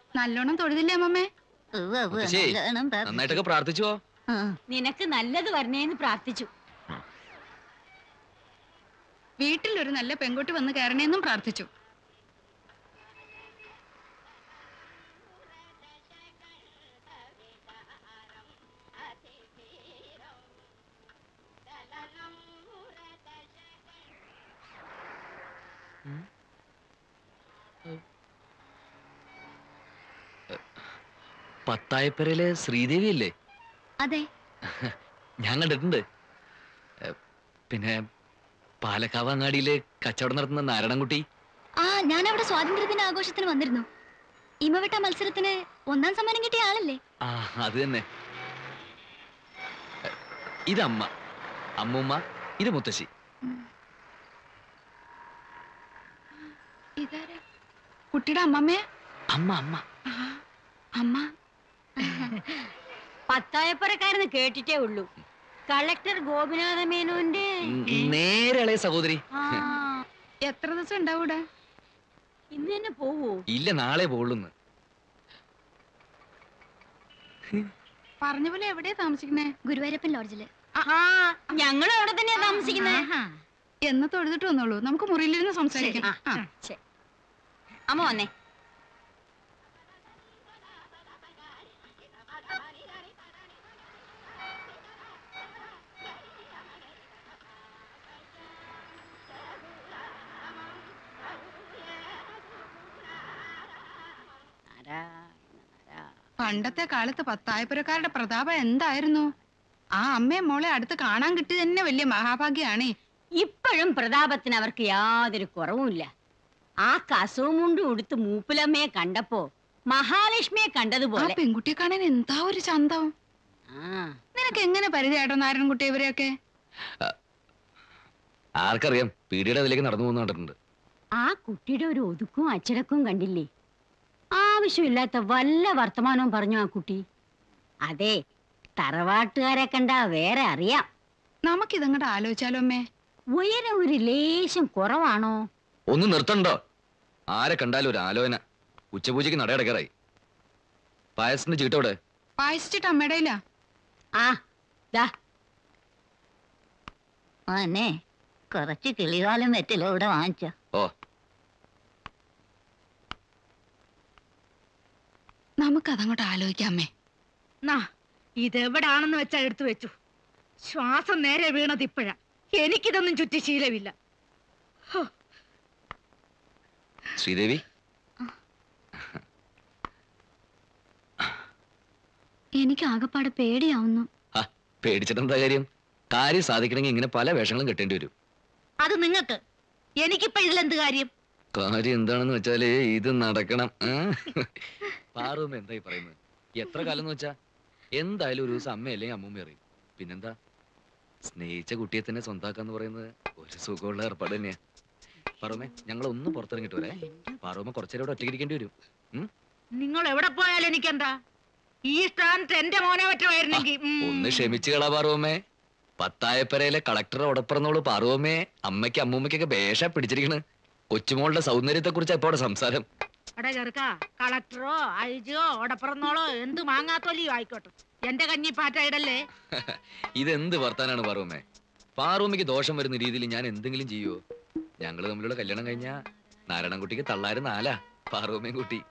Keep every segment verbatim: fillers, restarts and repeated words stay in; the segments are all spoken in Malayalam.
നല്ലോണം തൊഴുതില്ലേ അമ്മമ്മേ? നന്നായിട്ടൊക്കെ പ്രാർത്ഥിച്ചോ? നിനക്ക് നല്ലത് വരണേന്ന് പ്രാർത്ഥിച്ചു. വീട്ടിലൊരു നല്ല പെൺകുട്ടി വന്ന് കയറണേന്നും പ്രാർത്ഥിച്ചു. പത്തായപ്പരയിലെ ശ്രീദേവി അല്ലേ? അതെ, ഞാൻ കണ്ടിട്ടുണ്ട്. പിന്നെ പാലക്കാവ് അങ്ങാടിയില് കച്ചവടം നടത്തുന്ന നാരായണൻകുട്ടി. ആ, ഞാൻ അവിടെ സ്വാതന്ത്ര്യദിന ആഘോഷത്തിന് വന്നിരുന്നു. ഇമവെട്ട മത്സരത്തിന് ഒന്നാം സമ്മാനം കിട്ടിയ ആളല്ലേ? ആ, അത് തന്നെ. ഇതമ്മ, അമ്മൂമ്മ, ഇത് മുത്തശ്ശി. ഇതാരാ? കുട്ടിയുടെ അമ്മമ്മയാ? അമ്മ അമ്മ അമ്മ. പത്തായപ്പുറക്കാരെന്ന് കേട്ടിട്ടേ ഉള്ളൂ. കളക്ടർ ഗോപിനാഥ മേനോന്റെ നേരെ ഇളയ സഹോദരി. എത്ര ദിവസം ഉണ്ടാവൂടെ? ഇന്ന് തന്നെ പോവോ? ഇല്ല, നാളെ പോളുന്ന്. പറഞ്ഞ പോലെ എവിടെയാ താമസിക്കണേ? ഗുരുവായൂരപ്പൻ ലോഡ്ജില്. ഞങ്ങളും അവിടെ തന്നെയാ താമസിക്കുന്നേ. എന്ന് തൊഴുതിട്ട് വന്നോളൂ, നമുക്ക് മുറിയിലിരുന്ന് സംസാരിക്കാം. അമ്മ വന്നേ. പണ്ടത്തെ കാലത്ത് പത്തായപ്പുരക്കാരുടെ പ്രതാപം എന്തായിരുന്നു? ആ അമ്മയെ മോളെ അടുത്ത് കാണാൻ കിട്ടി തന്നെ വലിയ മഹാഭാഗ്യാണ്. ഇപ്പോഴും പ്രതാപത്തിന് അവർക്ക് യാതൊരു കുറവുമില്ല. ആ കസവും മുണ്ടും ഉടുത്ത് മൂപ്പിലമ്മയെ കണ്ടപ്പോ മഹാലക്ഷ്മിയെ കണ്ടതുപോലെ. പെൺകുട്ടിയെ കാണാൻ എന്താ ഒരു ചന്തം! നിനക്ക് എങ്ങനെ പരിചയട്ടോ നാരായണൻകുട്ടി ഇവരെയൊക്കെ? ആർക്കറിയാം, പീടിയുടെ അതിലേക്ക് നടന്നു പോകുന്ന കണ്ടിട്ടുണ്ട്. ആ കുട്ടിയുടെ ഒരു ഒതുക്കും അച്ചടക്കവും കണ്ടില്ലേ? ആവശ്യമില്ലാത്ത വല്ല വർത്തമാനവും പറഞ്ഞു ആ കുട്ടി. അതെ, തറവാട്ടുകാരെ കണ്ടാ വേറെ അറിയാം. നമുക്കിതങ്ങോട്ട് ആലോചിച്ചാലോ അമ്മേ? ഉയരം ഒരു ലേശം കുറവാണോ? ഒന്ന് നിർത്തണ്ടോ? ആരെ കണ്ടാലും ഒരു ആലോചന. ഉച്ചപൂജയ്ക്ക് നടയടക്കാറായി. പായസത്തിന്റെ ചീട്ടോടെ പായസിച്ചിട്ട് അമ്മയുടെ ഇല്ല. ആ ദാ ആന്നെ കുറച്ച് കിളികാലം വെറ്റിലോ ഇവിടെ വാങ്ങിച്ച. ഓ, നമുക്കതങ്ങോട്ട് ആലോചിക്കാമേ. ഇതെവിടാണെന്ന് വെച്ചാ എടുത്തു വെച്ചു. ശ്വാസം നേരെ വീണത് ഇപ്പഴാ. എനിക്കിതൊന്നും ചുറ്റി ശീലമില്ല. ശ്രീദേവി, എനിക്ക് ആകപ്പാടെ പേടിയാവുന്നു. പേടിച്ചിട്ടെന്താ കാര്യം? കാര്യം സാധിക്കണമെങ്കിൽ ഇങ്ങനെ പല വേഷങ്ങളും കെട്ടേണ്ടി വരും. അത് നിങ്ങൾക്ക്, എനിക്കിപ്പോ ഇതിലെന്ത് കാര്യം? കാര്യം എന്താണെന്ന് വെച്ചാല് ഇത് നടക്കണം. പാറുമ്മ എന്തായി പറയുന്നത്? എത്ര കാലം എന്ന് വെച്ചാ എന്തായാലും ഒരു ദിവസം അമ്മ അല്ലെങ്കിൽ അമ്മൂമ്മ അറിയും. പിന്നെന്താ, സ്നേഹിച്ച കുട്ടിയെ തന്നെ സ്വന്താക്കാന്ന് പറയുന്നത് ഒരു സുഖമുള്ള ഏർപ്പാട് തന്നെയാ. പാറുമ്മ, ഞങ്ങൾ ഒന്ന് പുറത്തിറങ്ങിട്ട് വരെ. പാറുമ്മ കുറച്ചേരം ഇവിടെ ഒറ്റയ്ക്ക് ഇരിക്കേണ്ടി വരും. നിങ്ങൾ എവിടെ പോയാലും എനിക്കെന്താ? ഈ സ്ഥാനത്ത് എന്റെ മോനെ പറ്റുമായിരുന്നെങ്കിൽ. ഒന്ന് ക്ഷമിച്ചു കളാ പാറുമ്മേ. പത്തായപ്പരയിലെ കളക്ടറെ ഉടപ്പിറന്നോളൂ പാറുമ്മേ. അമ്മയ്ക്ക് അമ്മൂമ്മയ്ക്കൊക്കെ ഭേഷ പിടിച്ചിരിക്കണ്. കൊച്ചുമോളുടെ സൗന്ദര്യത്തെ കുറിച്ച് എപ്പോടെ സംസാരം. എടാ ചെറുക്ക, കളക്ടറോ ഐജിയോ ഉടപ്പിറന്നോളോ എന്ത് മാങ്ങാത്തോലിയോ ആയിക്കോട്ടെ, എന്റെ കഞ്ഞി പാറ്റയിടല്ലേ. ഇതെന്ത് വർത്താനാണ് പാറുമ്മേ? പാറുമ്മയ്ക്ക് ദോഷം വരുന്ന രീതിയിൽ ഞാൻ എന്തെങ്കിലും ചെയ്യുവോ? ഞങ്ങള് തമ്മിലുള്ള കല്യാണം കഴിഞ്ഞാ നാരായണൻകുട്ടിക്ക് തള്ളാരും നാലാ, പാറുമ്മയും കുട്ടി.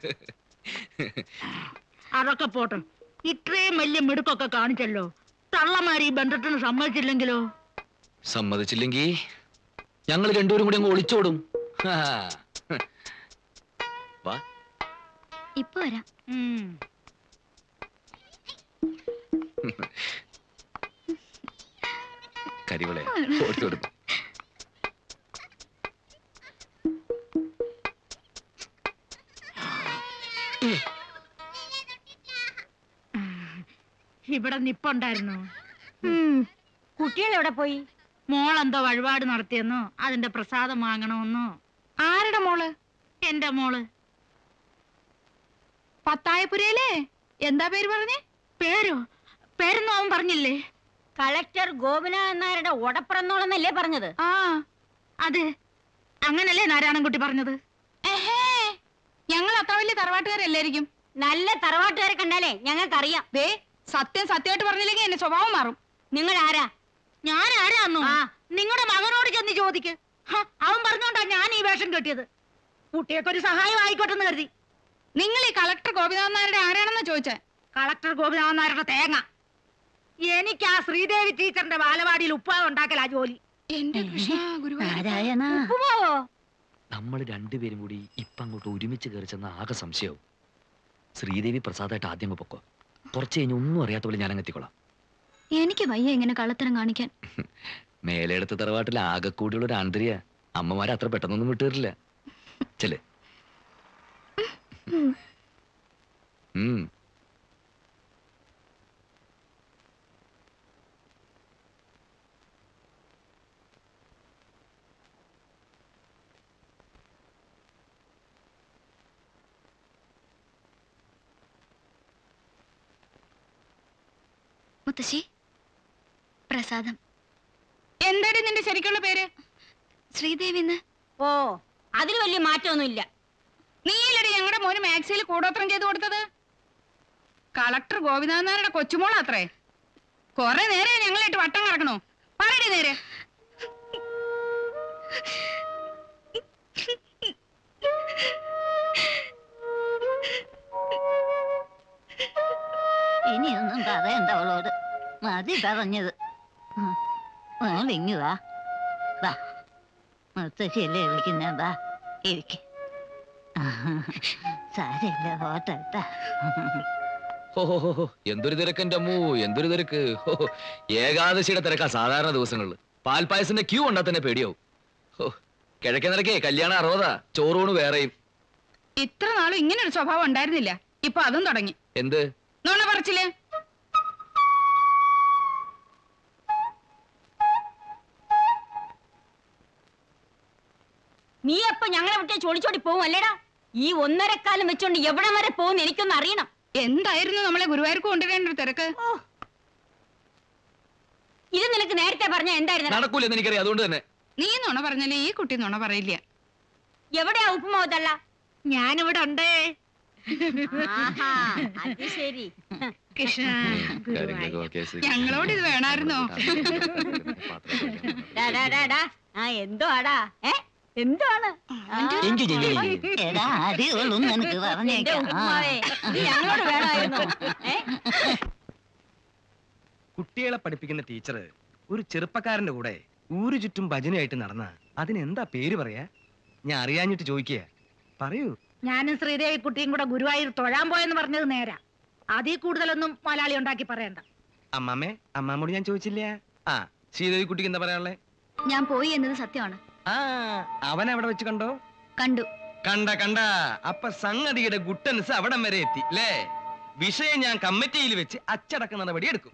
അതൊക്കെ പോട്ടെ, ഇത്രയും വലിയ മിടുക്കൊക്കെ കാണിച്ചല്ലോ. തള്ളമാര് ഈ ബന്ധത്തിന് സമ്മതിച്ചില്ലെങ്കിലോ? സമ്മതിച്ചില്ലെങ്കി ഞങ്ങൾ രണ്ടുപേരും കൂടി അങ്ങ് ഒളിച്ചോടും. വാ, ഇപ്പൊ വരാം. കരിവളെ ഓടിച്ചോടും. ഇവിടെ നിപ്പുണ്ടായിരുന്നു. കുട്ടികൾ എവിടെ പോയി? മോളെന്തോ വഴിപാട് നടത്തിയെന്നോ അതിന്റെ പ്രസാദം വാങ്ങണമെന്നോ. ആരുടെ മോള്? എന്റെ മോള്. പത്തായപ്പുരയിലെ എന്താ പേര് പറഞ്ഞേ? പേരോ? പേരൊന്നും അവൻ പറഞ്ഞില്ലേ? കളക്ടർ ഗോപിനാഥൻ നായരുടെ ഉടപ്പിറന്നോളെന്നല്ലേ പറഞ്ഞത്? ആ അതെ, അങ്ങനല്ലേ നാരായണൻകുട്ടി പറഞ്ഞത്. ഞങ്ങൾ അത്ര വലിയ തറവാട്ടുകാരല്ലായിരിക്കും. നല്ല തറവാട്ടുകാരെ കണ്ടാലേ ഞങ്ങൾക്കറിയാം. ദേ സത്യം സത്യമായിട്ട് പറഞ്ഞില്ലെങ്കിൽ എന്റെ സ്വഭാവം മാറും. നിങ്ങൾ ആരാ? ഞാൻ ആരാന്നോ? നിങ്ങളുടെ മകനോട് ചെന്ന് ചോദിക്ക്. അവൻ പറഞ്ഞോണ്ടാ ഞാൻ ഈ വേഷം കെട്ടിയത്. കുട്ടിയൊക്കെ സഹായം ആയിക്കോട്ടെ എന്ന് കരുതി. നിങ്ങൾ ഈ കളക്ടർ ഗോപിനാഥൻ നായരുടെ ആരാണെന്ന് ചോദിച്ചേ? കളക്ടർ ഗോപിനാഥൻ നായരുടെ തേങ്ങ. എനിക്ക് ആ ശ്രീദേവി ടീച്ചറിന്റെ ബാലവാടിയിൽ ഉപ്പാവ് ഉണ്ടാക്കലാ ജോലി. എന്റെ നമ്മൾ രണ്ടുപേരും കൂടി ഇപ്പൊ അങ്ങോട്ട് ഒരുമിച്ച് കയറി ചെന്ന ആകെ സംശയവും. ശ്രീദേവി പ്രസാദായിട്ട് ആദ്യം പൊക്കോ, കുറച്ച് കഴിഞ്ഞ് ഒന്നും അറിയാത്ത പോലെ ഞാൻ അങ്ങെത്തിക്കൊള്ളാം. എനിക്ക് വയ്യ ഇങ്ങനെ കള്ളത്തരം കാണിക്കാൻ. മേലെടുത്ത തറവാട്ടിൽ ആകെ കൂടിയുള്ള ഒരു ആന്തരിയ അമ്മമാരെ അത്ര പെട്ടെന്നൊന്നും വിട്ടുവരില്ല. ചെല്. ഉം മുത്തശ്ശി, പ്രസാദം. എന്താടി നിന്റെ ശരിക്കുള്ള പേര്? ശ്രീദേവിന്ന്. ഓ, അതിൽ വലിയ മാറ്റമൊന്നുമില്ല. നീലടി ഞങ്ങളുടെ മോന് മാക്സിയിൽ കൂടോത്രം ചെയ്ത് കൊടുത്തത്. കളക്ടർ ഗോപിനാഥൻ നായരുടെ കൊച്ചുമോളാത്രേ. കൊറേ നേരെ ഞങ്ങളിട്ട് വട്ടം കറക്കണോ? പറയടി നേരെ. ഇനിയൊന്നും പറയണ്ട അവളോട്, മതി പറഞ്ഞത്. ഇങ്ങുവാ, വാ, മുത്തശ്ശിയല്ലേ വിളിക്കുന്ന, വാ ഇരിക്ക്. സാരല്ല, ഓട്ടാ. ഓഹോ, എന്തൊരു തിരക്ക് എന്റെ അമ്മൂ, എന്തൊരു തിരക്ക്. ഹോ, ഏകാദശിയുടെ തിരക്കാ സാധാരണ ദിവസങ്ങളില്. പാൽപ്പായസിന്റെ ക്യൂ ഉണ്ടാ തന്നെ പേടിയാവും. ഓ, കിഴക്കേ നിരക്കേ കല്യാണം അറുപതാ, ചോറൂണ് വേറെയും. ഇത്ര നാളും ഇങ്ങനെ ഒരു സ്വഭാവം ഉണ്ടായിരുന്നില്ല, ഇപ്പൊ അതും തുടങ്ങി. എന്ത് നോണ പറച്ചില്ലേ? നീ എപ്പോ ഞങ്ങളെ വിട്ടേ ചോടിച്ചോടി പോവും അല്ലേടാ? ഈ ഒന്നരക്കാലം വെച്ചോണ്ട് എവിടം വരെ പോകും എനിക്കൊന്ന് അറിയണം. എന്തായിരുന്നു നമ്മളെ ഗുരുവായൂർക്ക് കൊണ്ടുവരേണ്ട ഒരു തിരക്ക്? ഇത് നിനക്ക് നേരത്തെ പറഞ്ഞ എന്തായിരുന്നു? നടക്കൂലെന്ന് എനിക്കറിയാം, അതുകൊണ്ട് തന്നെ. നീ നുണ പറഞ്ഞാലേ ഈ കുട്ടി നുണ പറയില്ല. എവിടെയാ ഉപ്പുമാവത്തല്ല? ഞാനിവിടെ ഉണ്ടേ. ശരി, ഞങ്ങളോട് ഇത് വേണമായിരുന്നോ? ആ എന്തോ ആടാ, ഏ എന്താണ് ഞങ്ങളോട് വേണമായിരുന്നോ? കുട്ടികളെ പഠിപ്പിക്കുന്ന ടീച്ചർ ഒരു ചെറുപ്പക്കാരന്റെ കൂടെ ഊരു ചുറ്റും ഭജനയായിട്ട് നടന്ന അതിനെന്താ പേര് പറയാ? ഞാൻ അറിയാഞ്ഞിട്ട് ചോദിക്കുക, പറയൂ. ഞാനും ശ്രീദേവി കുട്ടിയും കൂടെ ഗുരുവായൂർ തൊഴാൻ പോയെന്ന് പറഞ്ഞത് നേരാ. അതിൽ കൂടുതലൊന്നും മലയാളി ഉണ്ടാക്കി പറയണ്ട. അമ്മാമ്മേ, അമ്മാമ്മോട് ഞാൻ ചോദിച്ചില്ല. ആ, ശ്രീദേവി കുട്ടിക്ക് എന്താ പറയാനുള്ളേ? ഞാൻ പോയി എന്നത് സത്യമാണ്. ആ, അവൻ അവിടെ വെച്ച് കണ്ടോ? കണ്ടു. കണ്ട കണ്ട അപ്പൊ സംഗതിയുടെ ഗുട്ടൻസ് അവിടം വരെ എത്തി അല്ലേ? വിഷയം ഞാൻ കമ്മിറ്റിയിൽ വെച്ച് അച്ചടക്ക നടപടി എടുക്കും.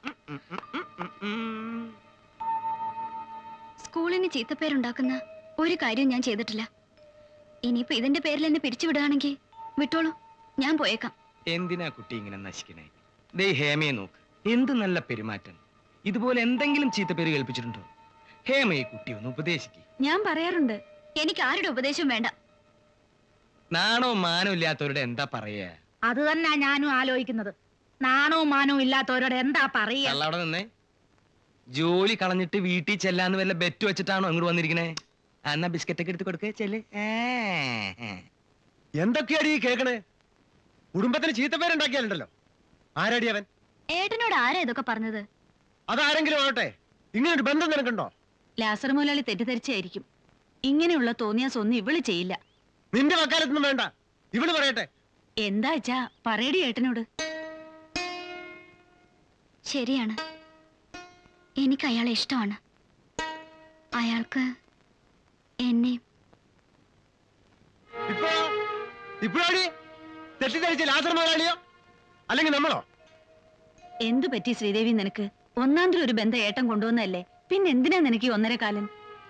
സ്കൂളിന് ചീത്തപ്പേരുണ്ടാക്കുന്ന ഒരു കാര്യം ഞാൻ ചെയ്തിട്ടില്ല. ഇനിയിപ്പോ ഇതിന്റെ പേരിൽ എന്നെ പിരിച്ചുവിടുകയാണെങ്കിൽ വിട്ടോളൂ, ഞാൻ പോയേക്കാം. എന്തിനാ കുട്ടി ഇങ്ങനെ നശിക്കണേ? ദേ ഹേമയെ നോക്ക്, എന്ത് നല്ല പെരുമാറ്റം. ഇതുപോലെ എന്തെങ്കിലും ചീത്തപ്പേര് കേൾപ്പിച്ചിട്ടുണ്ടോ? ഹേമയെ കുട്ടി ഒന്ന് ഉപദേശിക്ക്. ഞാൻ പറയാറുണ്ട്, എനിക്ക് ആരുടെ ഉപദേശം വേണ്ട. നാണോ മാനോ ഇല്ലാത്തവരുടെ എന്താ പറയാ? അത് തന്നെ ഞാനും ആലോചിക്കുന്നത്. നാണവും മാനവും ഇല്ലാത്തവരോട് എന്താ പറയാ? അവിടെ നിന്നേ, ജോലി കളഞ്ഞിട്ട് വീട്ടിൽ ചെല്ലാന്ന് വല്ല ബെറ്റ് വെച്ചിട്ടാണോ അങ്ങോട്ട് വന്നിരിക്കണേ? എന്നാ ബിസ്ക്കറ്റ് ഒക്കെ എടുത്ത് കൊടുക്കേ, ചെല്ല്. എന്തൊക്കെയാടി കേക്കണേ? കുടുംബത്തിന് ചീത്തപ്പേരുണ്ടാക്കിയാലുണ്ടല്ലോ. ആരാടി അവൻ? ഏട്ടനോട് ആരാ ഇതൊക്കെ പറഞ്ഞത്? അതാരെങ്കിലും ആവട്ടെ, ഇങ്ങനെ ഒരു ബന്ധം നിനക്കുണ്ടോ? ലാസർ മുതലാളി തെറ്റിദ്ധരിച്ചായിരിക്കും. ഇങ്ങനെയുള്ള തോന്നിയാസൊന്നും ഇവള് ചെയ്യില്ല. നിന്റെ വക്കാലത്തൊന്നും വേണ്ട, ഇവള് പറയട്ടെ. എന്താ വെച്ചാ പറയടി ഏട്ടനോട്. ശരിയാണ്, എനിക്ക് അയാളെ ഇഷ്ടമാണ്. അയാൾക്ക് എന്നെ. ഇപ്പൊ ഇപ്പോഴാടി തെറ്റിദ്ധരിച്ച ലാസർ മുതലാളിയോ അല്ലെങ്കിൽ നമ്മളോ? എന്തു പറ്റി ശ്രീദേവി നിനക്ക്? ഒന്നാന്തരം ഒരു ബന്ധം ഏട്ടൻ കൊണ്ടുവന്നല്ലേ, പിന്നെ എന്തിനാ നിനക്ക് ഈ ഒന്നര കാലം?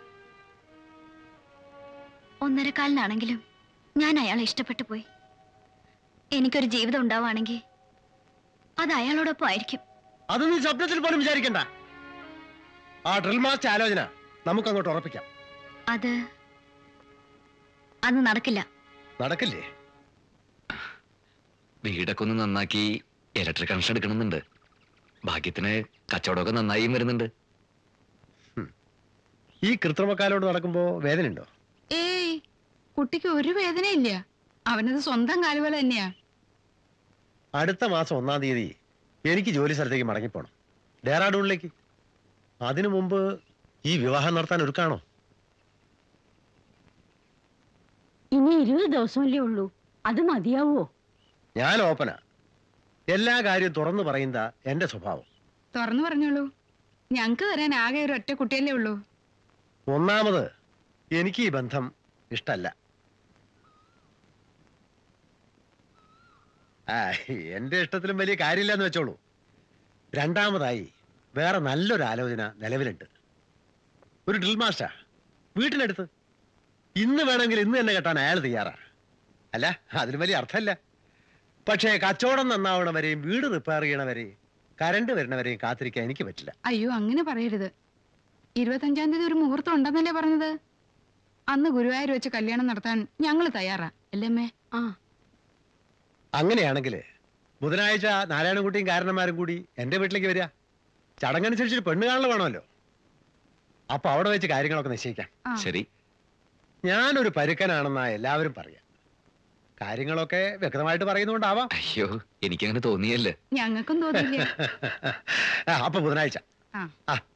ഒന്നരക്കാലിനാണെങ്കിലും ഞാൻ അയാളെ ഇഷ്ടപ്പെട്ടു പോയി. എനിക്കൊരു ജീവിതം ഉണ്ടാവുകയാണെങ്കിൽ അത് അയാളോടൊപ്പം ആയിരിക്കും. അത് നീ സ്വപ്നത്തിൽ പോലും വിചാരിക്കണ്ട. ആ ഡ്രിൽ മാസ്റ്റർ ആലോചന നമുക്ക് അങ്ങോട്ട് ഉറപ്പിക്കാം. അത് അത് നടക്കില്ല. നടക്കില്ലേ? വീടൊക്കെ ഒന്ന് നന്നാക്കി ഇലക്ട്രിക് കണക്ഷൻ എടുക്കണമെന്നുണ്ട്. ഭാഗ്യത്തിന് കച്ചവടമൊക്കെ നന്നായും വരുന്നുണ്ട്. ഈ കൃത്രിമക്കാലോട് നടക്കുമ്പോ വേദനയുണ്ടോ? ഏയ്, കുട്ടിക്ക് ഒരു വേദനയില്ല. അവനത് സ്വന്തം കാലുപോലെ തന്നെയാ. അടുത്ത മാസം ഒന്നാം തീയതി എനിക്ക് ജോലി സ്ഥലത്തേക്ക് മടങ്ങിപ്പോണം, ഡെറാഡൂണിലേക്ക്. അതിനു മുമ്പ് ഈ വിവാഹം നടത്താൻ ഒരുക്കാണോ? ഇനി ഇരുപത് ദിവസമല്ലേ ഉള്ളൂ, അത് മതിയാവോ? ഞാൻ ഓപ്പനാ, എല്ലാ കാര്യവും തുറന്നു പറയുന്നതാ എന്റെ സ്വഭാവം. തുറന്നു പറഞ്ഞോളൂ. ഞങ്ങക്ക് തരാൻ ആകെ ഒരു ഒറ്റ കുട്ടിയല്ലേ ഉള്ളൂ. ഒന്നാമത് എനിക്ക് ഈ ബന്ധം ഇഷ്ടല്ല. ആ, എന്റെ ഇഷ്ടത്തിലും വലിയ കാര്യമില്ലെന്ന് വെച്ചോളൂ. രണ്ടാമതായി വേറെ നല്ലൊരു ആലോചന നിലവിലുണ്ട്. ഒരു ഡ്രിൽ മാസ്റ്റർ വീട്ടിനടുത്ത്. ഇന്ന് വേണമെങ്കിൽ ഇന്ന് തന്നെ കെട്ടാൻ അയാൾ തയ്യാറാ. അല്ല, അതിന് വലിയ അർത്ഥമല്ല. പക്ഷേ കച്ചവടം നന്നാവണവരെയും വീട് റിപ്പയർ ചെയ്യണവരെയും കരണ്ട് വരുന്നവരെയും കാത്തിരിക്കാൻ എനിക്ക് പറ്റില്ല. അയ്യോ, അങ്ങനെ പറയരുത്. ഇരുപത്തഞ്ചാം തീയതി ഒരു മുഹൂർത്തം ഉണ്ടെന്നല്ലേ പറഞ്ഞത്? അന്ന് ഗുരുവായൂർ വെച്ച് കല്യാണം നടത്താൻ ഞങ്ങൾ തയ്യാറാ, അല്ലേ അമ്മേ? ആ, അങ്ങനെയാണെങ്കിൽ ബുധനാഴ്ച നാരായണൻകുട്ടിയും കാരണന്മാരും കൂടി എന്റെ വീട്ടിലേക്ക് വരിക. ചടങ്ങനുസരിച്ച് പെണ്ണ് കാണൽ വേണമല്ലോ. അപ്പൊ അവിടെ വെച്ച് കാര്യങ്ങളൊക്കെ നിശ്ചയിക്കാം. ആ. ശരി. ഞാനൊരു പരുക്കനാണെന്നാ എല്ലാവരും പറയാം. കാര്യങ്ങളൊക്കെ വ്യക്തമായിട്ട് പറയുന്നുകൊണ്ടാവാം. അയ്യോ, എനിക്കങ്ങനെ തോന്നിയല്ലേ. ഞങ്ങൾക്കും തോന്നില്ല. ആ, അപ്പൊ ബുധനാഴ്ച. ആ. ആ